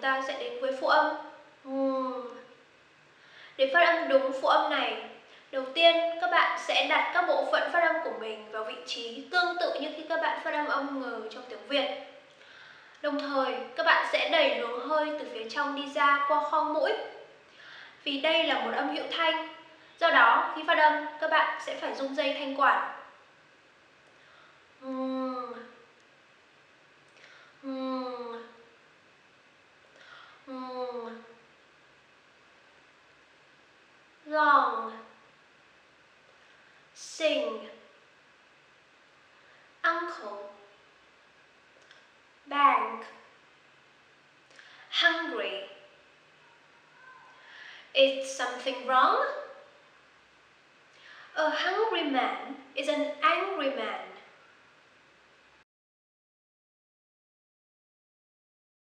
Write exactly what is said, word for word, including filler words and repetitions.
ta sẽ đến với phụ âm ừm. Để phát âm đúng phụ âm này, đầu tiên các bạn sẽ đặt các bộ phận phát âm của mình vào vị trí tương tự như khi các bạn phát âm âm ngừ trong tiếng Việt. Đồng thời, các bạn sẽ đẩy luồng hơi từ phía trong đi ra qua khoang mũi. Vì đây là một âm hiệu thanh, do đó khi phát âm, các bạn sẽ phải rung dây thanh quản. Uhm. Uhm. Uhm. Long. Sing. Uncle. Bank. Hungry. Is something wrong? A hungry man is an angry man.